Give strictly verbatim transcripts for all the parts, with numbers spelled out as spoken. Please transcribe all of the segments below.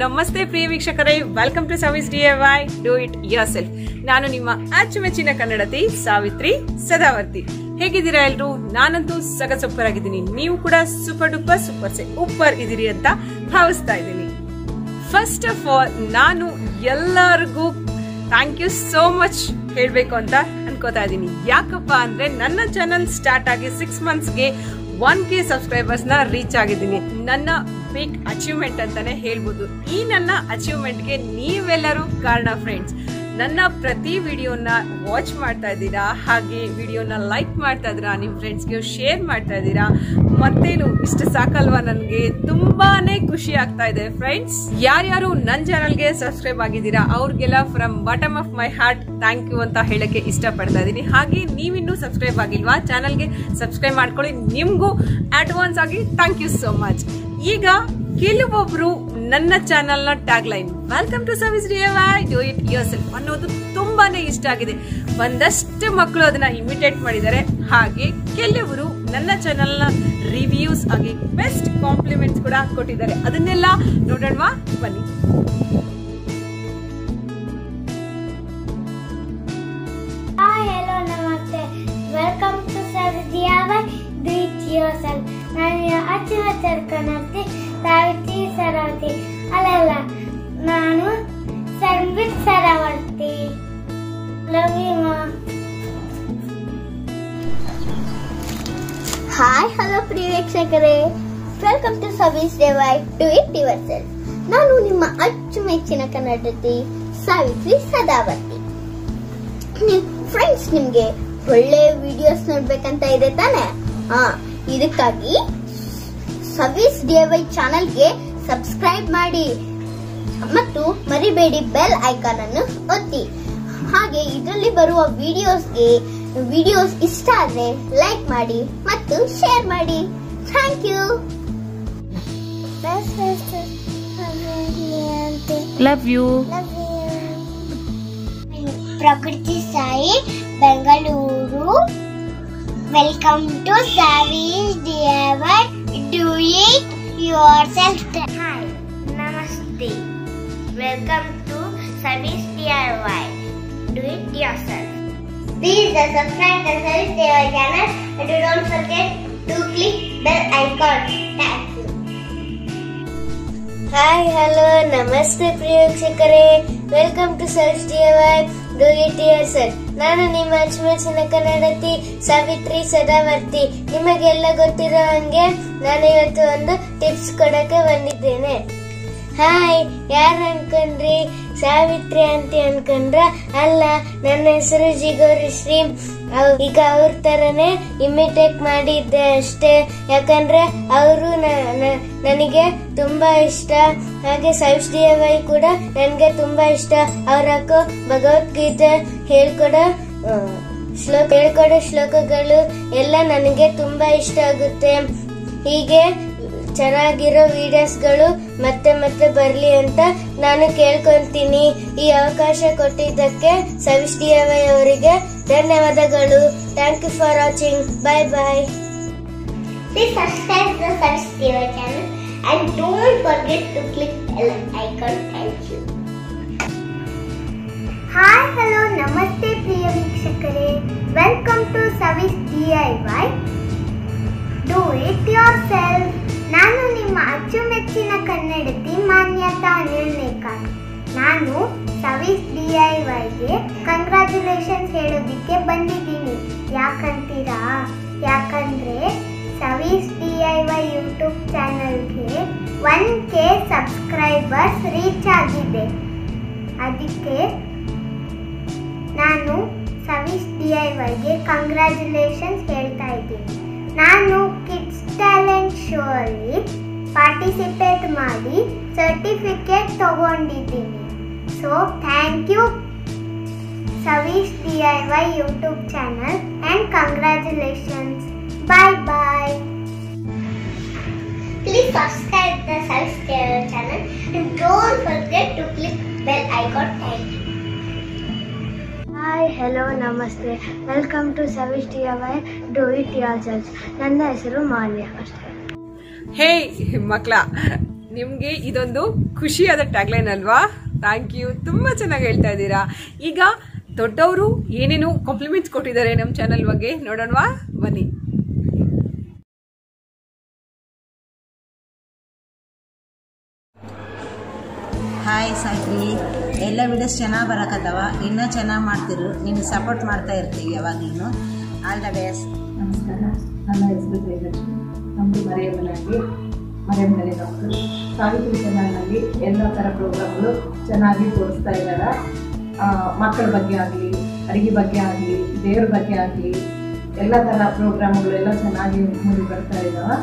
ನಮಸ್ತೆ ಪ್ರಿಯ ವೀಕ್ಷಕರೇ, welcome to Savi's DIY do it yourself. ನಾನು ನಿಮ್ಮ ಅಚ್ಚುಮೆಚ್ಚಿನ ಕನ್ನಡತಿ ಸಾವಿತ್ರಿ ಸದಾವರ್ತಿ. ಹೇಗಿದ್ದೀರಾ ಎಲ್ರು? ನಾನಂತೂ ಸಗ ಸೂಪರ್ ಆಗಿದ್ದೀನಿ. ನೀವು ಕೂಡ ಸೂಪರ್ ಡೂಪರ್ ಸೂಪರ್ ಸೆ ಉಪ್ಪರ್ ಇದೀರಿ ಅಂತ ಭಾವಿಸ್ತಾ ಇದ್ದೀನಿ. ಫಸ್ಟ್ ಆಫ್ ಆಲ್ ನಾನು ಎಲ್ಲರಿಗೂ ಥ್ಯಾಂಕ್ ಯು ಸೋ ಮಚ್ ಹೇಳ್ಬೇಕು ಅಂತ ಅನ್ಕೋತಾ ಇದ್ದೀನಿ. ಯಾಕಪ್ಪ ಅಂದ್ರೆ ನನ್ನ ಚಾನಲ್ ಸ್ಟಾರ್ಟ್ ಆಗಿ ಸಿಕ್ಸ್ ಮಂತ್ಸ್ಗೆ ಒನ್ ಕೆ ಸಬ್ಸ್ಕ್ರೈಬರ್ಸ್ ನ ರೀಚ್ ಆಗಿದ್ದೀನಿ. ನನ್ನ ಬಿಗ್ ಅಚೀವ್ಮೆಂಟ್ ಅಂತಾನೆ ಹೇಳ್ಬೋದು. ಈ ನನ್ನ ಅಚೀವ್ಮೆಂಟ್ಗೆ ನೀವೆಲ್ಲರೂ ಕಾರಣ ಫ್ರೆಂಡ್ಸ್. ನನ್ನ ಪ್ರತಿ ವಿಡಿಯೋನ ವಾಚ್ ಮಾಡ್ತಾ ಇದ್ದೀರಾ, ಹಾಗೆ ವಿಡಿಯೋನ ಲೈಕ್ ಮಾಡ್ತಾ ಇದ್ದೀರಾ, ನಿಮ್ಮ ಫ್ರೆಂಡ್ಸ್ಗೆ ಶೇರ್ ಮಾಡ್ತಾ ಇದ್ದೀರಾ. ಮತ್ತೇನು ಇಷ್ಟು ಸಾಕಲ್ವಾ? ನನಗೆ ತುಂಬಾನೇ ಖುಷಿ ಆಗ್ತಾ ಇದೆ ಫ್ರೆಂಡ್ಸ್. ಯಾರ್ಯಾರು ನನ್ನ ಚಾನಲ್ಗೆ ಸಬ್ಸ್ಕ್ರೈಬ್ ಆಗಿದ್ದೀರಾ ಅವ್ರಿಗೆಲ್ಲ from bottom of my heart thank you ಅಂತ ಹೇಳಕ್ಕೆ ಇಷ್ಟಪಡ್ತಾ ಇದ್ದೀನಿ. ಹಾಗೆ ನೀವಿನ್ನೂ ಸಬ್ಸ್ಕ್ರೈಬ್ ಆಗಿಲ್ವಾ, ಚಾನಲ್ಗೆ ಸಬ್ಸ್ಕ್ರೈಬ್ ಮಾಡ್ಕೊಳ್ಳಿ. ನಿಮ್ಗೂ ಅಡ್ವಾನ್ಸ್ ಆಗಿ ಥ್ಯಾಂಕ್ ಯು ಸೋ ಮಚ್. ಈಗ ಕೆಲವೊಬ್ರು ನನ್ನ ಚಾನೆಲ್ ನ tag line welcome to Savi's DIY do it yourself ಅನ್ನೋದು ತುಂಬಾನೇ ಇಷ್ಟ ಆಗಿದೆ. ಒಂದಷ್ಟು ಮಕ್ಕಳು ಅದನ್ನ ಇಮಿಟೇಟ್ ಮಾಡಿದ್ದಾರೆ. ಹಾಗೆ ಕೆಲವರು ನನ್ನ ಚಾನೆಲ್ ನ ರಿವ್ಯೂಸ್ ಆಗಿ ಬೆಸ್ಟ್ ಕಾಂಪ್ಲಿಮೆಂಟ್ಸ್ ಕೂಡ ಕೊಟ್ಟಿದ್ದಾರೆ. ಅದನ್ನೆಲ್ಲ ನೋಡೋಣವಾ, ಬನ್ನಿ. ಹಾಯ್, ಹಲೋ, ನಮಸ್ತೆ. Welcome to Savi's DIY do it yourself. ನಾನು ಅಚ್ಚುಮೆಚ್ಚಿನ ಕನ್ನಡತಿ ಸಾವಿತ್ರಿ ಸದಾವರ್ತಿ. ಅಲ್ಲಲ್ಲ, ನಾನು ಸಂಬಿತ್ ಸದಾವರ್ತಿ. ಲವ್ ಯು ಮಾ. ಹಾಯ್, ಹಲೋ ಪ್ರಿಯ ವೀಕ್ಷಕರೇ, welcome to Savi's DIY do it yourself. ನಾನು ನಿಮ್ಮ ಅಚ್ಚುಮೆಚ್ಚಿನ ಕನ್ನಡತಿ ಸಾವಿತ್ರಿ ಸದಾವರ್ತಿ. ಫ್ರೆಂಡ್ಸ್, ನಿಮ್ಗೆ ಒಳ್ಳೆ ವಿಡಿಯೋಸ್ ನೋಡ್ಬೇಕಂತ ಇದೆ ತಾನೆ? ಹಾ, ಇದಕ್ಕಾಗಿ ಸವೀಸ್ ಡಿಐವೈ ಚಾನೆಲ್ಗೆ ಸಬ್ಸ್ಕ್ರೈಬ್ ಮಾಡಿ ಮತ್ತು ಮರಿಬೇಡಿ ಬೆಲ್ ಐಕಾನ್ ಅನ್ನು ಒತ್ತಿ. ಹಾಗೆ ಇದರಲ್ಲಿ ಬರುವ ವಿಡಿಯೋಸ್ಗೆ ವಿಡಿಯೋಸ್ ಇಷ್ಟ ಆದ್ರೆ ಲೈಕ್ ಮಾಡಿ ಮತ್ತು ಶೇರ್ ಮಾಡಿ. Thank you. Love you. Prakriti Sai, Bengaluru. Welcome to Savi's DIY do it yourself. Hi, ನಮಸ್ತೆ. Welcome to Savi's DIY do it yourself. Please subscribe the Savi's DIY channel and don't forget to click bell icon. Thank you. Hi, hello, ನಮಸ್ತೆ ಪ್ರಿಯ ವೀಕ್ಷಕರೇ. Welcome to Savi's DIY do it yourself. ನಾನು ನಿಮ್ಮ ಅಚ್ಚುಮೆಚ್ಚಿನ ಕನ್ನಡತಿ ಸಾವಿತ್ರಿ ಸದಾವರ್ತಿ. ನಿಮಗೆಲ್ಲ ಗೊತ್ತಿರೋ ಹಂಗೆ ನಾನು ಇವತ್ತು ಒಂದು ಟಿಪ್ಸ್ ಕೊಡಕ್ಕೆ ಬಂದಿದ್ದೇನೆ. ಹಾಯ್, ಯಾರು ಅನ್ಕೊಂಡ್ರಿ? ಸಾವಿತ್ರಿ ಅಂತ ಅನ್ಕೊಂಡ್ರ? ಅಲ್ಲ, ನನ್ನ ಹೆಸರು ಜಿಗೌರಿಶ್ರೀ. ಈಗ ಅವ್ರ ತರನೇ ಇಮಿಟೇಟ್ ಮಾಡಿದ್ದೆ ಅಷ್ಟೇ. ಯಾಕಂದ್ರೆ ಅವರು ನನಗೆ ತುಂಬಾ ಇಷ್ಟ. ಹಾಗೆ ಸವೀಸ್ ಡಿಐವೈ ಕೂಡ ನನ್ಗೆ ತುಂಬಾ ಇಷ್ಟ. ಅವ್ರಕ್ಕೋ ಭಗವದ್ಗೀತೆ ಹೇಳ್ಕೊಡೋ ಶ್ಲೋಕ ಹೇಳ್ಕೊಡೋ ಶ್ಲೋಕಗಳು ಎಲ್ಲ ನನಗೆ ತುಂಬಾ ಇಷ್ಟ ಆಗುತ್ತೆ. ಹೀಗೆ ಚೆನ್ನಾಗಿರೋ ವಿಡಿಯೋಸ್ಗಳು ಮತ್ತೆ ಮತ್ತೆ ಬರ್ಲಿ ಅಂತ ನಾನು ಕೇಳ್ಕೊಂತೀನಿ. ಈ ಅವಕಾಶ ಕೊಟ್ಟಿದ್ದಕ್ಕೆ ಸವೀಸ್ ಡಿಐವೈ ಅವರಿಗೆ ಧನ್ಯವಾದಗಳು. Thank you for watching. Bye bye. Please subscribe the Sawis DIY channel and don't forget to click bell icon. Thank you. Hi, hello, ನಮಸ್ತೆ ಪ್ರಿಯ ವೀಕ್ಷಕರೇ. Welcome to Savi's DIY do it yourself. ನಾನು ನಿಮ್ಮ ಅಚ್ಚುಮೆಚ್ಚಿನ ಕನ್ನಡತಿ ಮಾನ್ಯತಾ ಅನಿಲ್ ನೇಕಾರ್. ನಾನು ಸವೀಸ್ ಡಿಐವೈಗೆ ಕಂಗ್ರ್ಯಾಚುಲೇಷನ್ಸ್ ಹೇಳೋದಿಕ್ಕೆ ಬಂದಿದ್ದೀನಿ. ಯಾಕಂತೀರಾ? ಯಾಕಂದ್ರೆ ಸವೀಸ್ ಡಿಐವೈ ಯೂಟ್ಯೂಬ್ ಚಾನಲ್ಗೆ ಒನ್ ಕೆ ಸಬ್ಸ್ಕ್ರೈಬರ್ಸ್ ರೀಚ್ ಆಗಿದೆ. ಅದಕ್ಕೆ ನಾನು ಸವೀಸ್ ಡಿಐವೈಗೆ ಕಂಗ್ರ್ಯಾಚುಲೇಷನ್ಸ್ ಹೇಳ್ತಾ ಇದ್ದೀನಿ. ನಾನು ಕಿಡ್ಸ್ ಟ್ಯಾಲೆಂಟ್ ಶೋ ಅಲ್ಲಿ ಪಾರ್ಟಿಸಿಪೇಟ್ ಮಾಡಿ ಸರ್ಟಿಫಿಕೇಟ್ ತಗೊಂಡಿದ್ದೀನಿ. So thank you Savi's DIY YouTube channel and congratulations. Bye bye. Please subscribe the Sawis DIY channel and don't forget to click bell icon. Thank you. Hi, hello, namaste. Welcome to Sawis DIY Do It Yourself. ನನ್ನ ಹೆಸರು ಮಾನ್ಯ. ಅಷ್ಟೇ. ಹೇ ಮಕ್ಕಳ, ನಿಮ್ಗೆ ಇದೊಂದು ಖುಷಿಯಾದ tagline ಅಲ್ವಾ? Thank you, ತುಂಬಾ ಚೆನ್ನಾಗಿ ಹೇಳ್ತಾ ಇದ್ದೀರಾ. ಈಗ ದೊಡ್ಡವರು ಏನೇನು ಕಾಂಪ್ಲಿಮೆಂಟ್ಸ್ ಕೊಟ್ಟಿದ್ದಾರೆ ನಮ್ಮ ಚಾನಲ್ ಬಗ್ಗೆ ನೋಡೋಣವಾ, ಬನ್ನಿ. ಹಾಯ್ ಸಾಯ್ತ್ರಿ, ಎಲ್ಲ ವಿಡಿಯೋಸ್ ಚೆನ್ನಾಗಿ ಬರಕತ್ತವ, ಇನ್ನೂ ಚೆನ್ನಾಗಿ ಮಾಡ್ತಿರು, ನಿಮಗೆ ಸಪೋರ್ಟ್ ಮಾಡ್ತಾ ಇರ್ತೀವಿ ಯಾವಾಗಲೂ. All the best. ನಮಸ್ಕಾರ, ನನ್ನ ಹೆಸರು ಜಯಲಕ್ಷ್ಮಿ. ನಮ್ಮದು ಮರೆಯಬಲಾಗಿ ಮರೆಯಬಲೆ ಡಾಕ್ಟರ್. ಸಾವಿತ್ರಿ ಚಾನಲ್ನಲ್ಲಿ ಎಲ್ಲ ಥರ ಪ್ರೋಗ್ರಾಮ್ಗಳು ಚೆನ್ನಾಗಿ ತೋರಿಸ್ತಾ ಇದ್ದಾರೆ. ಮಕ್ಕಳ ಬಗ್ಗೆ ಆಗಲಿ, ಅಡುಗೆ ಬಗ್ಗೆ ಆಗಲಿ, ದೇವ್ರ ಬಗ್ಗೆ ಆಗಲಿ, ಎಲ್ಲ ಥರ ಪ್ರೋಗ್ರಾಮ್ಗಳೆಲ್ಲ ಚೆನ್ನಾಗಿ ಮೂಡಿ ಬರ್ತಾ ಇದ್ದಾವೆ,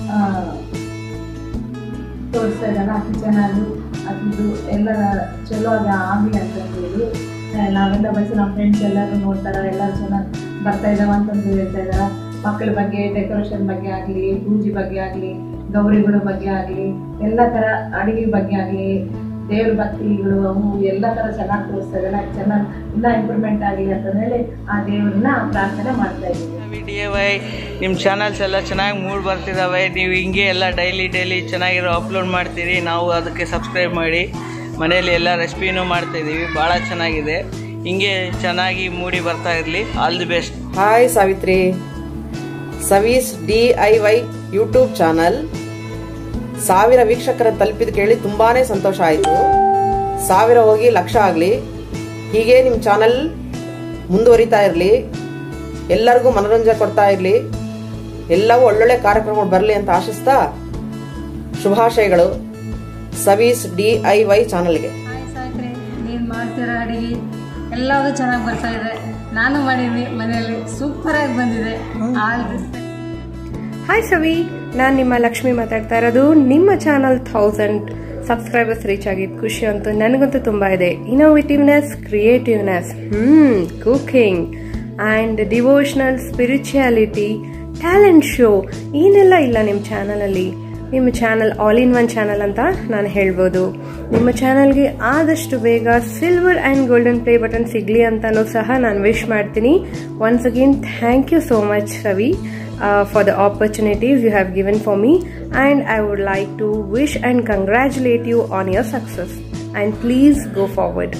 ತೋರಿಸ್ತಾ ಇದ್ದಾನೆ. ಅಕ್ಕಿ ಚಾನಲ್ಲು ಅದು ಎಲ್ಲ ಚಲೋ ಆಗಲಿ ಅಂತಂದೇಳಿ ನಾವೆಲ್ಲ ಬಯಸಿ ನಮ್ಮ ಫ್ರೆಂಡ್ಸ್ ಎಲ್ಲರೂ ನೋಡ್ತಾರೆ, ಎಲ್ಲರೂ ಚೆನ್ನಾಗಿ ಬರ್ತಾ ಇದ್ದಾವೆ ಅಂತಂದು ಹೇಳ್ತಾ ಇದ್ದಾರೆ. ಮಕ್ಕಳ ಬಗ್ಗೆ, ಡೆಕೋರೇಷನ್ ಬಗ್ಗೆ ಆಗಲಿ, ಪೂಜೆ ಬಗ್ಗೆ ಆಗಲಿ, ಗೌರಿಗಳ ಬಗ್ಗೆ ಆಗಲಿ, ಎಲ್ಲ ಥರ ಅಡುಗೆ ಬಗ್ಗೆ ಆಗಲಿ, ದೇವ್ರ ಭಕ್ತಿಗಳು ಅವು ಎಲ್ಲ ಥರ ಚೆನ್ನಾಗಿ ತೋರಿಸ್ತಾ ಇದ್ದಾರೆ. ಚೆನ್ನಾಗಿ ಇನ್ನೂ ಇಂಪ್ರೂವ್ಮೆಂಟ್ ಆಗಲಿ ಅಂತ ಹೇಳಿ ಆ ದೇವ್ರನ್ನ ಪ್ರಾರ್ಥನೆ ಮಾಡ್ತಾ ಇದ್ದೀವಿ. ಡಿ ಎ ವೈ ನಿಮ್ಮ ಚಾನಲ್ಸ್ ಎಲ್ಲ ಚೆನ್ನಾಗಿ ಮೂಡ್ ಬರ್ತಿದ್ದಾವೆ. ನೀವು ಹಿಂಗೆ ಎಲ್ಲ ಡೈಲಿ ಡೈಲಿ ಚೆನ್ನಾಗಿರೋ ಅಪ್ಲೋಡ್ ಮಾಡ್ತೀರಿ, ನಾವು ಅದಕ್ಕೆ ಸಬ್ಸ್ಕ್ರೈಬ್ ಮಾಡಿ ಮನೆಯಲ್ಲಿ ಎಲ್ಲ ರೆಸಿಪಿನೂ ಮಾಡ್ತಾಯಿದ್ದೀವಿ. ಭಾಳ ಚೆನ್ನಾಗಿದೆ, ಹಿಂಗೆ ಚೆನ್ನಾಗಿ ಮೂಡಿ ಬರ್ತಾ ಇರಲಿ. All the best. Hi Savitri, Savi's D I Y YouTube channel ಸಾವಿರ ವೀಕ್ಷಕರ ತಲುಪಿದ ಕೇಳಿ ತುಂಬಾನೇ ಸಂತೋಷ ಆಯಿತು. ಸಾವಿರ ಹೋಗಿ ಲಕ್ಷ ಆಗಲಿ, ಹೀಗೆ ನಿಮ್ಮ ಚಾನಲ್ ಮುಂದುವರಿತಾ ಇರಲಿ, ಎಲ್ಲರಿಗೂ ಮನೋರಂಜನೆ ಕೊಡ್ತಾ ಇರಲಿ, ಎಲ್ಲವೂ ಒಳ್ಳೊಳ್ಳೆ ಕಾರ್ಯಕ್ರಮಗಳು ಬರಲಿ ಅಂತ ಆಶಿಸ್ತಾ ಶುಭಾಶಯಗಳು ಸವೀಸ್ ಡಿ ಐ ವೈ ಚಾನಲ್ಗೆ. ಹಾಯ್ ಸಾಯ್ತ್ರಿ, ನೀನು ಮಾಡ್ತಿರೋ ಅಡುಗೆ ಎಲ್ಲವೂ ಚೆನ್ನಾಗಿ ಬರ್ತಾ ಇದೆ. ನಾನು ಮಾಡಿದ್ವಿ ಮನೆಯಲ್ಲಿ, ಸೂಪರಾಗಿ ಬಂದಿದೆ. All respect. ಹಾಯ್ ಸವಿ, ನಾನು ನಿಮ್ಮ ಲಕ್ಷ್ಮಿ ಮಾತಾಡ್ತಾ ಇರೋದು. ನಿಮ್ಮ ಚಾನಲ್ ಥೌಸಂಡ್ ಸಬ್ಸ್ಕ್ರೈಬರ್ಸ್ ರೀಚ್ ಆಗಿದ್ದು ಖುಷಿ ಅಂತೂ ನನಗಂತೂ ತುಂಬ ಇದೆ. Innovativeness, creativeness, hmm cooking and devotional, spirituality, talent show ಏನೆಲ್ಲ ಇಲ್ಲ ನಿಮ್ಮ ಚಾನಲಲ್ಲಿ. ನಿಮ್ಮ channel all in one channel ಅಂತ ನಾನು ಹೇಳ್ಬೋದು. ನಿಮ್ಮ ಚಾನಲ್ಗೆ ಆದಷ್ಟು ಬೇಗ silver and golden play button ಸಿಗಲಿ ಅಂತಲೂ ಸಹ ನಾನು ವಿಶ್ ಮಾಡ್ತೀನಿ. Once again thank you so much Ravi for the opportunities you have given for me, and I would like to wish and congratulate you on your success and please go forward.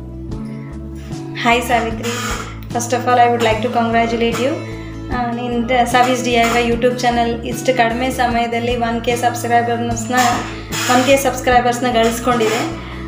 Hi Savitri, first of all I would like to congratulate you. ನಿಂದ Savi's D I Y YouTube channel ಇಷ್ಟು ಕಡಿಮೆ ಸಮಯದಲ್ಲಿ one K ಸಬ್ಸ್ಕ್ರೈಬರ್ಸ್ನ one K ಸಬ್ಸ್ಕ್ರೈಬರ್ಸ್ನ ಗಳಿಸ್ಕೊಂಡಿದೆ.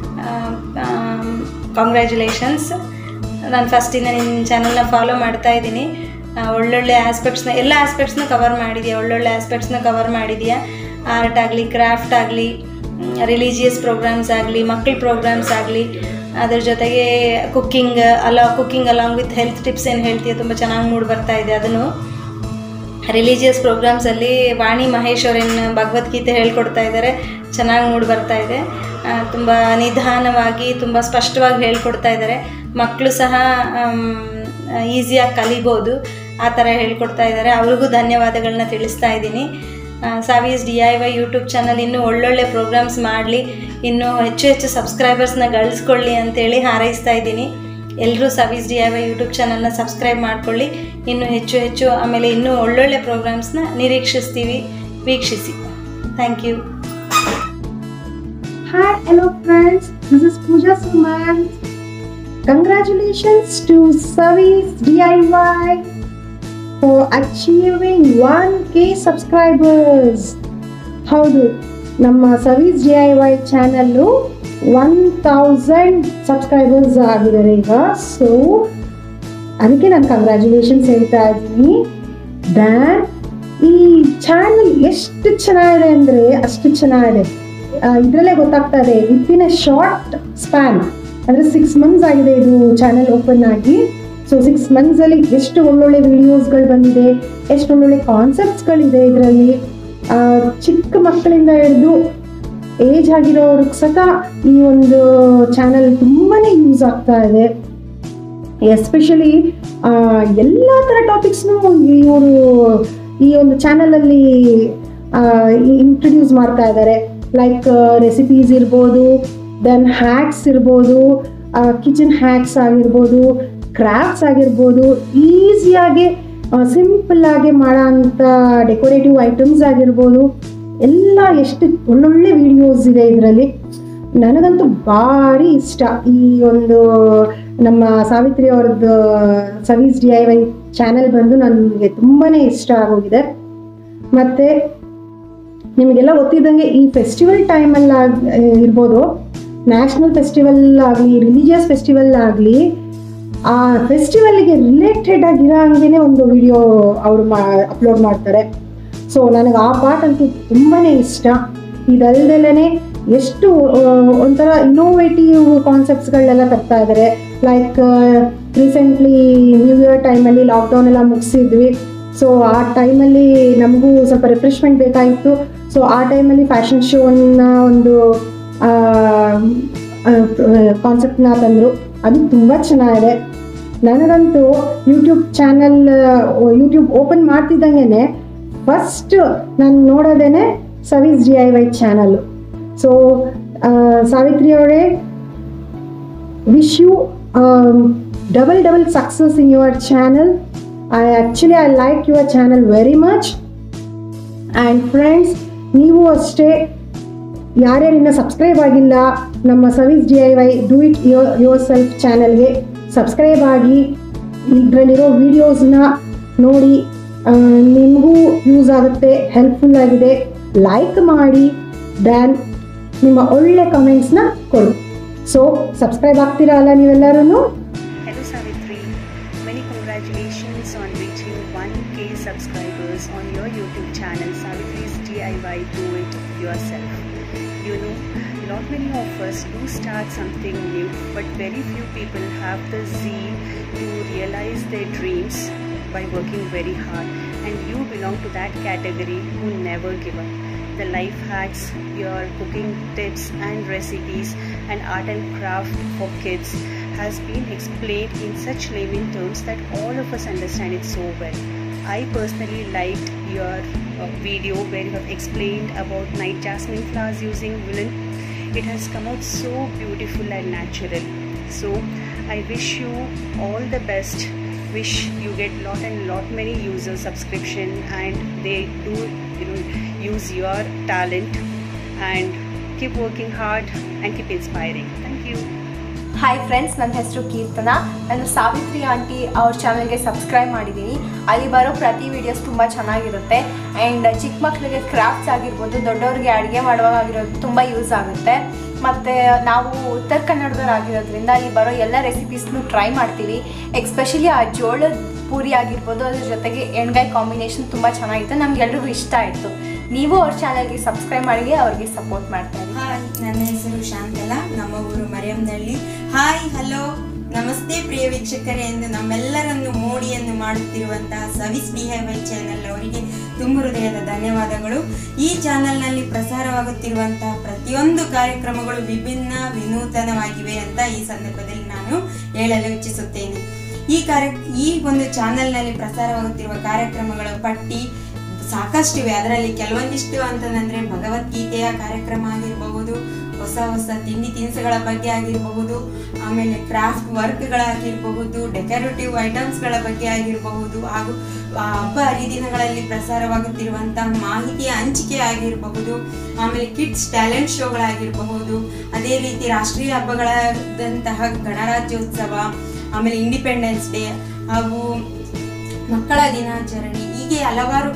Congratulations. ನಾನು ಫಸ್ಟಿಂದ ನಿನ್ನ ಚಾನಲ್ನ ಫಾಲೋ ಮಾಡ್ತಾ ಇದ್ದೀನಿ. ಒಳ್ಳೊಳ್ಳೆ ಆಸ್ಪೆಕ್ಟ್ಸ್ನ ಎಲ್ಲ ಆಸ್ಪೆಕ್ಟ್ಸ್ನ ಕವರ್ ಮಾಡಿದೆಯಾ, ಒಳ್ಳೊಳ್ಳೆ ಆಸ್ಪೆಕ್ಟ್ಸ್ನ ಕವರ್ ಮಾಡಿದೆಯಾ. ಆರ್ಟ್ ಆಗಲಿ, ಕ್ರಾಫ್ಟ್ ಆಗಲಿ, ರಿಲಿಜಿಯಸ್ ಪ್ರೋಗ್ರಾಮ್ಸ್ ಆಗಲಿ, ಮಕ್ಕಳ ಪ್ರೋಗ್ರಾಮ್ಸ್ ಆಗಲಿ, ಅದ್ರ ಜೊತೆಗೆ ಕುಕ್ಕಿಂಗ್ ಅಲ್ಲ cooking along with health tips ಏನು ಹೇಳ್ತೀಯ, ತುಂಬ ಚೆನ್ನಾಗಿ ಮೂಡಿ ಬರ್ತಾ ಇದೆ. ಅದನ್ನು ರಿಲಿಜಿಯಸ್ ಪ್ರೋಗ್ರಾಮ್ಸಲ್ಲಿ ವಾಣಿ ಮಹೇಶ್ ಅವರೇನು ಭಗವದ್ಗೀತೆ ಹೇಳ್ಕೊಡ್ತಾ ಇದ್ದಾರೆ, ಚೆನ್ನಾಗಿ ಮೂಡಿ ಬರ್ತಾ ಇದೆ. ತುಂಬ ನಿಧಾನವಾಗಿ, ತುಂಬ ಸ್ಪಷ್ಟವಾಗಿ ಹೇಳ್ಕೊಡ್ತಾ ಇದ್ದಾರೆ. ಮಕ್ಕಳು ಸಹ ಈಸಿಯಾಗಿ ಕಲಿಬೋದು, ಆ ಥರ ಹೇಳ್ಕೊಡ್ತಾ ಇದ್ದಾರೆ. ಅವ್ರಿಗೂ ಧನ್ಯವಾದಗಳನ್ನ ತಿಳಿಸ್ತಾ ಇದ್ದೀನಿ. Savi's D I Y YouTube channel ಇನ್ನೂ ಒಳ್ಳೊಳ್ಳೆ ಪ್ರೋಗ್ರಾಮ್ಸ್ ಮಾಡಲಿ, ಇನ್ನೂ ಹೆಚ್ಚು ಹೆಚ್ಚು ಸಬ್ಸ್ಕ್ರೈಬರ್ಸ್ನ ಗಳಿಸ್ಕೊಳ್ಳಿ ಅಂತೇಳಿ ಹಾರೈಸ್ತಾ ಇದ್ದೀನಿ. ಎಲ್ಲರೂ Savi's D I Y YouTube ಚಾನಲ್ನ ಸಬ್ಸ್ಕ್ರೈಬ್ ಮಾಡ್ಕೊಳ್ಳಿ, ಇನ್ನೂ ಹೆಚ್ಚು ಹೆಚ್ಚು ಆಮೇಲೆ ಇನ್ನೂ ಒಳ್ಳೊಳ್ಳೆ ಪ್ರೋಗ್ರಾಮ್ಸ್ನ ನಿರೀಕ್ಷಿಸ್ತೀವಿ, ವೀಕ್ಷಿಸಿ. Thank you. Hi, hello friends, this is Pooja Suman. Congratulations to Savis D I Y for achieving one K subscribers. ಹೌದು, ನಮ್ಮ ಸವೀಸ್ ಡಿ ಐ ವೈ ಚಾನಲ್ಲು ಒನ್ ತೌಸಂಡ್ ಸಬ್ಸ್ಕ್ರೈಬರ್ಸ್ ಆಗಿದ್ದಾರೆ ಈಗ. ಸೊ ಅದಕ್ಕೆ ನಾನು ಕಂಗ್ರ್ಯಾಚುಲೇಷನ್ಸ್ ಹೇಳ್ತಾ ಇದ್ದೀನಿ. ದ್ಯಾನ್ ಈ ಚಾನಲ್ ಎಷ್ಟು ಚೆನ್ನಾಗಿದೆ ಅಂದರೆ ಅಷ್ಟು ಚೆನ್ನಾಗಿದೆ. ಇದರಲ್ಲೇ ಗೊತ್ತಾಗ್ತಾ ಇದೆ, ವಿತಿನ್ ಎ ಶಾರ್ಟ್ ಸ್ಪ್ಯಾನ್ ಅಂದರೆ ಸಿಕ್ಸ್ ಮಂತ್ಸ್ ಆಗಿದೆ ಇದು ಚಾನಲ್ ಓಪನ್ ಆಗಿ. ಸೊ ಸಿಕ್ಸ್ ಮಂತ್ಸಲ್ಲಿ ಎಷ್ಟು ಒಳ್ಳೊಳ್ಳೆ ವಿಡಿಯೋಸ್ಗಳು ಬಂದಿದೆ, ಎಷ್ಟು ಒಳ್ಳೊಳ್ಳೆ ಕಾನ್ಸೆಪ್ಟ್ಸ್ಗಳಿದೆ ಇದರಲ್ಲಿ. ಚಿಕ್ಕ ಮಕ್ಕಳಿಂದ ಹಿಡಿದು ಏಜ್ ಆಗಿರೋರ್ಗೆ ಸಹ ಈ ಒಂದು ಚಾನಲ್ ತುಂಬಾ ಯೂಸ್ ಆಗ್ತಾ ಇದೆ. ಎಸ್ಪೆಷಲಿ ಎಲ್ಲ ಥರ ಟಾಪಿಕ್ಸ್ನು ಇವರು ಈ ಒಂದು ಚಾನಲಲ್ಲಿ ಇಂಟ್ರಡ್ಯೂಸ್ ಮಾಡ್ತಾ ಇದ್ದಾರೆ. ಲೈಕ್ ರೆಸಿಪೀಸ್ ಇರ್ಬೋದು, ದೆನ್ ಹ್ಯಾಕ್ಸ್ ಇರ್ಬೋದು, ಕಿಚನ್ ಹ್ಯಾಕ್ಸ್ ಆಗಿರ್ಬೋದು, ಕ್ರಾಫ್ಟ್ಸ್ ಆಗಿರ್ಬೋದು, ಈಸಿಯಾಗಿ ಸಿಂಪಲ್ ಆಗಿ ಮಾಡೋ ಅಂಥ ಡೆಕೋರೇಟಿವ್ ಐಟಮ್ಸ್ ಆಗಿರ್ಬೋದು, ಎಲ್ಲ ಎಷ್ಟು ಒಳ್ಳೊಳ್ಳೆ ವಿಡಿಯೋಸ್ ಇದೆ ಇದರಲ್ಲಿ. ನನಗಂತೂ ಭಾರಿ ಇಷ್ಟ ಈ ಒಂದು ನಮ್ಮ ಸಾವಿತ್ರಿ ಅವ್ರದ್ದು Savi's D I Y channel ಬಂದು ನನಗೆ ತುಂಬಾ ಇಷ್ಟ ಆಗೋಗಿದೆ. ಮತ್ತು ನಿಮಗೆಲ್ಲ ಗೊತ್ತಿದ್ದಂಗೆ ಈ ಫೆಸ್ಟಿವಲ್ ಟೈಮಲ್ಲಿ ಆಗ ಇರ್ಬೋದು, ನ್ಯಾಷನಲ್ ಫೆಸ್ಟಿವಲ್ ಆಗಲಿ ರಿಲಿಜಿಯಸ್ ಫೆಸ್ಟಿವಲ್ ಆಗಲಿ, ಆ ಫೆಸ್ಟಿವಲ್ಗೆ ರಿಲೇಟೆಡ್ ಆಗಿರೋ ಹಂಗೆ ಒಂದು ವಿಡಿಯೋ ಅವರು ಮಾ ಅಪ್ಲೋಡ್ ಮಾಡ್ತಾರೆ. ಸೊ ನನಗೆ ಆ ಪಾರ್ಟ್ ಅಂತೂ ತುಂಬಾ ಇಷ್ಟ. ಇದಲ್ದಲೇ ಎಷ್ಟು ಒಂಥರ ಇನ್ನೋವೇಟಿವ್ ಕಾನ್ಸೆಪ್ಟ್ಸ್ಗಳನ್ನೆಲ್ಲ ತರ್ತಾ ಇದ್ದಾರೆ. ಲೈಕ್ ರೀಸೆಂಟ್ಲಿ ನ್ಯೂ ಇಯರ್ ಟೈಮಲ್ಲಿ ಲಾಕ್ಡೌನ್ ಎಲ್ಲ ಮುಗಿಸಿದ್ವಿ. ಸೊ ಆ ಟೈಮಲ್ಲಿ ನಮಗೂ ಸ್ವಲ್ಪ ರಿಫ್ರೆಶ್ಮೆಂಟ್ ಬೇಕಾಗಿತ್ತು. ಸೊ ಆ ಟೈಮಲ್ಲಿ ಫ್ಯಾಷನ್ ಶೋನ ಒಂದು ಕಾನ್ಸೆಪ್ಟ್ನ ತಂದರು. ಅದು ತುಂಬ ಚೆನ್ನಾಗಿದೆ. ನನಗಂತೂ ಯೂಟ್ಯೂಬ್ ಚಾನಲ್ ಯೂಟ್ಯೂಬ್ ಓಪನ್ ಮಾಡ್ತಿದ್ದಂಗೆ ಫಸ್ಟ್ ನಾನು ನೋಡೋದೇ ಸವೀಸ್ ಡಿ ಐ ವೈ ಚಾನಲ್ಲು. ಸೊ ಸಾವಿತ್ರಿ ಅವರೇ, wish you double double success in your channel. I actually I like your channel very much. And friends, ನೀವು ಅಷ್ಟೇ ಯಾರ್ಯಾರಿನ್ನ ಸಬ್ಸ್ಕ್ರೈಬ್ ಆಗಿಲ್ಲ ನಮ್ಮ Savi's D I Y do it your yourself ಚಾನಲ್ಗೆ subscribe ಆಗಿ ಇದರಲ್ಲಿರೋ ವಿಡಿಯೋಸ್ನ ನೋಡಿ. ನಿಮಗೂ ಯೂಸ್ ಆಗುತ್ತೆ, ಹೆಲ್ಪ್ಫುಲ್ ಆಗಿದೆ. ಲೈಕ್ ಮಾಡಿ, ದ್ಯಾನ್ ನಿಮ್ಮ ಒಳ್ಳೆ ಕಮೆಂಟ್ಸ್ನ ಕೊಡು. ಸೊ ಸಬ್ಸ್ಕ್ರೈಬ್ ಆಗ್ತೀರಾ ಅಲ್ಲ ನೀವೆಲ್ಲರೂ? Hello Savitri, many congratulations on reaching one K subscribers on your YouTube channel Savitri's D I Y Do It Yourself. You know, not many of us do start something new, but very few people have the zeal to realize their dreams by working very hard, and you belong to that category who never give up. The life hacks, your cooking tips and recipes and art and craft for kids has been explained in such layman terms that all of us understand it so well. I personally liked your uh, video where you have explained about night jasmine flowers using woolen. It has come out so beautiful and natural. So I wish you all the best. Wish you get lot and lot many user subscription and they do, you know, use your talent, and keep working hard and keep inspiring. Thank you. Hi friends, ನನ್ನ ಹೆಸರು ಕೀರ್ತನಾ. ನಾನು Savitri aunty ಅವ್ರ ಚಾನಲ್ಗೆ subscribe ಮಾಡಿದ್ದೀನಿ. ಅಲ್ಲಿ ಬರೋ ಪ್ರತಿ videos ತುಂಬ ಚೆನ್ನಾಗಿರುತ್ತೆ. ಆ್ಯಂಡ್ ಚಿಕ್ಕ ಮಕ್ಕಳಿಗೆ ಕ್ರಾಫ್ಟ್ಸ್ ಆಗಿರ್ಬೋದು, ದೊಡ್ಡವ್ರಿಗೆ ಅಡುಗೆ ಮಾಡುವಾಗಿರೋದು ತುಂಬ ಯೂಸ್ ಆಗುತ್ತೆ. ಮತ್ತು ನಾವು ಉತ್ತರ ಕನ್ನಡದವರಾಗಿರೋದ್ರಿಂದ ಅಲ್ಲಿ ಬರೋ ಎಲ್ಲ ರೆಸಿಪೀಸ್ನು ಟ್ರೈ ಮಾಡ್ತೀವಿ. ಎಕ್ಸ್ಪೆಷಲಿ ಆ ಜೋಳದ ಪೂರಿ ಆಗಿರ್ಬೋದು, ಅದ್ರ ಜೊತೆಗೆ ಎಣ್ಗಾಯಿ ಕಾಂಬಿನೇಷನ್ ತುಂಬ ಚೆನ್ನಾಗಿತ್ತು, ನಮಗೆಲ್ರಿಗೂ ಇಷ್ಟ ಆಯಿತು. ನೀವು ಅವ್ರ ಚಾನಲ್ಗೆ ಸಬ್ಸ್ಕ್ರೈಬ್ ಮಾಡಿ ಅವ್ರಿಗೆ ಸಪೋರ್ಟ್ ಮಾಡ್ತಾ ಇದ್ದೀವಿ. ಹಾಯ್, ನನ್ನ ಹೆಸರು ಶಾಂತಲಾ, ನಮ್ಮ ಊರು ಮರಿಯಮ್ನಹಳ್ಳಿ. ಹಾಯ್, ಹಲೋ, ನಮಸ್ತೆ ಪ್ರಿಯ ವೀಕ್ಷಕರೇ ಎಂದು ನಮ್ಮೆಲ್ಲರನ್ನು ಮೋಡಿಯನ್ನು ಮಾಡುತ್ತಿರುವಂತಹ Savi's D I Y channel ಅವರಿಗೆ ತುಂಬ ಹೃದಯದ ಧನ್ಯವಾದಗಳು. ಈ ಚಾನೆಲ್ನಲ್ಲಿ ಪ್ರಸಾರವಾಗುತ್ತಿರುವಂತಹ ಪ್ರತಿಯೊಂದು ಕಾರ್ಯಕ್ರಮಗಳು ವಿಭಿನ್ನ ವಿನೂತನವಾಗಿವೆ ಅಂತ ಈ ಸಂದರ್ಭದಲ್ಲಿ ನಾನು ಹೇಳಲು ಇಚ್ಛಿಸುತ್ತೇನೆ. ಈ ಕಾರ್ಯ ಈ ಒಂದು ಚಾನೆಲ್ನಲ್ಲಿ ಪ್ರಸಾರವಾಗುತ್ತಿರುವ ಕಾರ್ಯಕ್ರಮಗಳ ಪಟ್ಟಿ ಸಾಕಷ್ಟಿವೆ. ಅದರಲ್ಲಿ ಕೆಲವೊಂದಿಷ್ಟು ಅಂತಂದ್ರೆ ಭಗವದ್ಗೀತೆಯ ಕಾರ್ಯಕ್ರಮ ಆಗಿರಬಹುದು, ಹೊಸ ಹೊಸ ತಿಂಡಿ ತಿನಿಸುಗಳ ಬಗ್ಗೆ ಆಗಿರಬಹುದು, ಆಮೇಲೆ ಕ್ರಾಫ್ಟ್ ವರ್ಕ್ಗಳಾಗಿರಬಹುದು, ಡೆಕೋರೇಟಿವ್ ಐಟಮ್ಸ್ಗಳ ಬಗ್ಗೆ ಆಗಿರಬಹುದು, ಹಾಗೂ ಹಬ್ಬ ಹರಿದಿನಗಳಲ್ಲಿ ಪ್ರಸಾರವಾಗುತ್ತಿರುವಂತಹ ಮಾಹಿತಿಯ ಹಂಚಿಕೆ ಆಗಿರಬಹುದು, ಆಮೇಲೆ ಕಿಡ್ಸ್ ಟ್ಯಾಲೆಂಟ್ ಶೋಗಳಾಗಿರಬಹುದು, ಅದೇ ರೀತಿ ರಾಷ್ಟ್ರೀಯ ಹಬ್ಬಗಳಾದಂತಹ ಗಣರಾಜ್ಯೋತ್ಸವ, ಆಮೇಲೆ ಇಂಡಿಪೆಂಡೆನ್ಸ್ ಡೇ ಹಾಗೂ ಮಕ್ಕಳ ದಿನಾಚರಣೆ, ಹೀಗೆ ಹಲವಾರು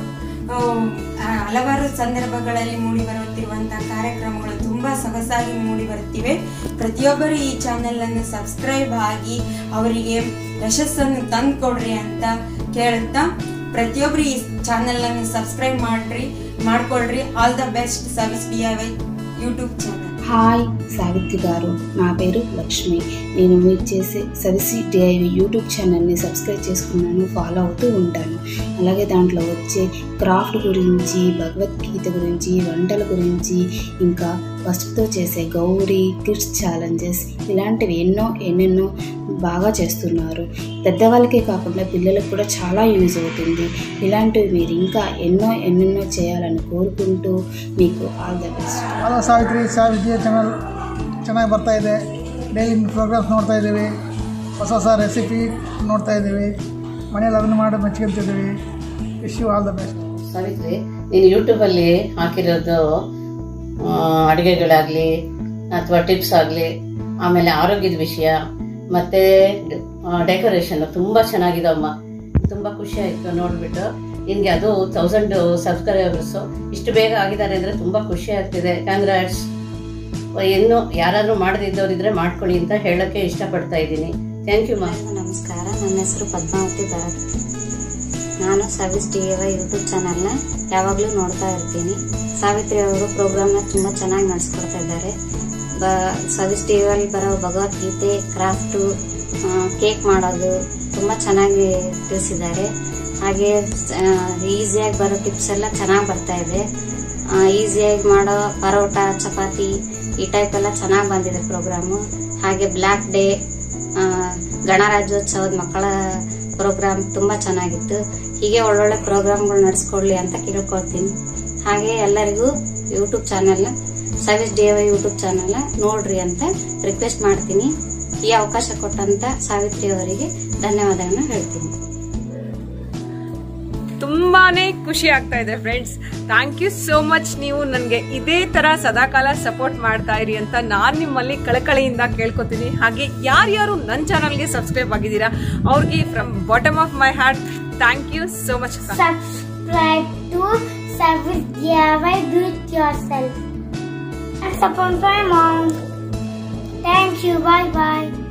ಹಲವಾರು ಸಂದರ್ಭಗಳಲ್ಲಿ ಮೂಡಿ ಬರುತ್ತಿರುವಂತಹ ಕಾರ್ಯಕ್ರಮಗಳು ತುಂಬಾ ಸೊಗಸಾಗಿ ಮೂಡಿ ಬರುತ್ತಿವೆ. ಪ್ರತಿಯೊಬ್ಬರು ಈ ಚಾನೆಲ್ ಅನ್ನು ಸಬ್ಸ್ಕ್ರೈಬ್ ಆಗಿ ಅವರಿಗೆ ಯಶಸ್ಸನ್ನು ತಂದುಕೊಡ್ರಿ ಅಂತ ಕೇಳುತ್ತಾ, ಪ್ರತಿಯೊಬ್ಬರು ಈ ಚಾನೆಲ್ ಅನ್ನು ಸಬ್ಸ್ಕ್ರೈಬ್ ಮಾಡ್ರಿ ಮಾಡ್ಕೊಳ್ರಿ. ఆల్ ద బెస్ట్ సర్వీస్ DIY YouTube channel. Hi Savitri garu, నా పేరు లక్ష్మి. నేను మీరు చేసే సవిసి డిఐవై యూట్యూబ్ ఛానల్ని సబ్స్క్రైబ్ చేసుకున్నాను, ఫాలో అవుతూ ఉంటాను. అలాగే దాంట్లో వచ్చే క్రాఫ్ట్ గురించి, భగవద్గీత గురించి, వంటల గురించి, ఇంకా పసుపుతో చేసే గౌరీ, కిడ్స్ ఛాలెంజెస్, ఇలాంటివి ఎన్నో ఎన్నెన్నో బాగా చేస్తున్నారు. పెద్దవాళ్ళకే కాకుండా పిల్లలకు కూడా చాలా యూజ్ అవుతుంది. ఇలాంటివి మీరు ఇంకా ఎన్నో ఎన్నెన్నో చేయాలని కోరుకుంటూ మీకు all the best. Hello Savitri, ಸಾವಿತ್ರಿಯ ಚಾನಲ್ ಚೆನ್ನಾಗಿ ಬರ್ತಾ ಇದೆ. ಡೈಲಿ ಪ್ರೋಗ್ರಾಮ್ಸ್ ನೋಡ್ತಾ ಇದ್ದೀವಿ, ಹೊಸ ಹೊಸ ರೆಸಿಪಿ ನೋಡ್ತಾ ಇದ್ದೀವಿ, ಮನೇಲಿ ಅದನ್ನು ಮಾಡಿ ಮೆಚ್ಕೊಂತಿದ್ದೀವಿ. Wish you all the best. Savitri, ನೀನು ಯೂಟ್ಯೂಬಲ್ಲಿ ಹಾಕಿರೋದು ಅಡುಗೆಗಳಾಗಲಿ ಅಥವಾ ಟಿಪ್ಸ್ ಆಗಲಿ, ಆಮೇಲೆ ಆರೋಗ್ಯದ ವಿಷಯ ಮತ್ತೆ ಡೆಕೋರೇಷನ್ ತುಂಬ ಚೆನ್ನಾಗಿದೆ ಅಮ್ಮ. ತುಂಬ ಖುಷಿ ಆಯಿತು ನೋಡಿಬಿಟ್ಟು. ನಿನಗೆ ಅದು ತೌಸಂಡ್ ಸಬ್ಸ್ಕ್ರೈಬರ್ಸು ಇಷ್ಟು ಬೇಗ ಆಗಿದ್ದಾರೆ ಅಂದರೆ ತುಂಬ ಖುಷಿ ಆಗ್ತಿದೆ. ಕಾಂಗ್ರಾಟ್ಸ್. ಇನ್ನು ಯಾರಾದರೂ ಮಾಡದಿದ್ದವರಿದ್ರೆ ಮಾಡ್ಕೊಳ್ಳಿ ಅಂತ ಹೇಳೋಕ್ಕೆ ಇಷ್ಟಪಡ್ತಾ ಇದ್ದೀನಿ. ಥ್ಯಾಂಕ್ ಯು ಮಾ. ನಮಸ್ಕಾರ, ನನ್ನ ಹೆಸರು ಪದ್ಮಾವತಿ ಭರತ್. ನಾನು Savi's D A Y YouTube ಚಾನಲ್ನ ಯಾವಾಗಲೂ ನೋಡ್ತಾ ಇರ್ತೀನಿ. ಸಾವಿತ್ರಿ ಅವರು ಪ್ರೋಗ್ರಾಮ್ನ ತುಂಬ ಚೆನ್ನಾಗಿ ನಡೆಸ್ಕೊಡ್ತಾ ಇದ್ದಾರೆ. ಬ ಸವಿಸ್ ಡಿ ಎ ವೈ ಬರೋ ಭಗವದ್ಗೀತೆ, ಕ್ರಾಫ್ಟು, ಕೇಕ್ ಮಾಡೋದು ತುಂಬ ಚೆನ್ನಾಗಿ ತಿಳಿಸಿದ್ದಾರೆ. ಹಾಗೆ ಈಸಿಯಾಗಿ ಬರೋ ಟಿಪ್ಸ್ ಎಲ್ಲ ಚೆನ್ನಾಗಿ ಬರ್ತಾ ಇದೆ. ಈಸಿಯಾಗಿ ಮಾಡೋ ಪರೋಟ, ಚಪಾತಿ ಈ ಟೈಪ್ ಎಲ್ಲ ಚೆನ್ನಾಗಿ ಬಂದಿದೆ ಪ್ರೋಗ್ರಾಮು. ಹಾಗೆ ಬ್ಲ್ಯಾಕ್ ಡೇ, ಗಣರಾಜ್ಯೋತ್ಸವದ ಮಕ್ಕಳ ಪ್ರೋಗ್ರಾಮ್ ತುಂಬ ಚೆನ್ನಾಗಿತ್ತು. ಹೀಗೆ ಒಳ್ಳೊಳ್ಳೆ ಪ್ರೋಗ್ರಾಮ್ಗಳು ನಡೆಸ್ಕೊಡ್ಲಿ ಅಂತ ಕೇಳ್ಕೊಳ್ತೀನಿ. ಹಾಗೆ ಎಲ್ಲರಿಗೂ ಯೂಟ್ಯೂಬ್ ಚಾನಲ್ನ Savi's D A Y YouTube ಚಾನಲ್ನ ನೋಡ್ರಿ ಅಂತ ರಿಕ್ವೆಸ್ಟ್ ಮಾಡ್ತೀನಿ. ಈ ಅವಕಾಶ ಕೊಟ್ಟಂತ ಸಾವಿತ್ರಿ ಅವರಿಗೆ ಧನ್ಯವಾದಗಳನ್ನ ಹೇಳ್ತೀನಿ. ತುಂಬಾನೇ ಖುಷಿ ಆಗ್ತಾ ಇದೆ friends. Thank you so much. ನೀವು ನನಗೆ ಇದೇ ತರ ಸದಾಕಾಲ ಸಪೋರ್ಟ್ ಮಾಡ್ತಾ ಇರಿ ಅಂತ ನಾನು ನಿಮ್ಮಲ್ಲಿ ಕಳಕಳಿಯಿಂದ ಕೇಳ್ಕೊತೀನಿ. ಹಾಗೆ ಯಾರ್ಯಾರು ನನ್ನ ಚಾನಲ್ಗೆ ಸಬ್ಸ್ಕ್ರೈಬ್ ಆಗಿದ್ದೀರಾ ಅವ್ರಿಗೆ from bottom of my heart thank you so much. Subscribe to Savis D I Y Do It Yourself and support my mom. Thank you. Bye bye.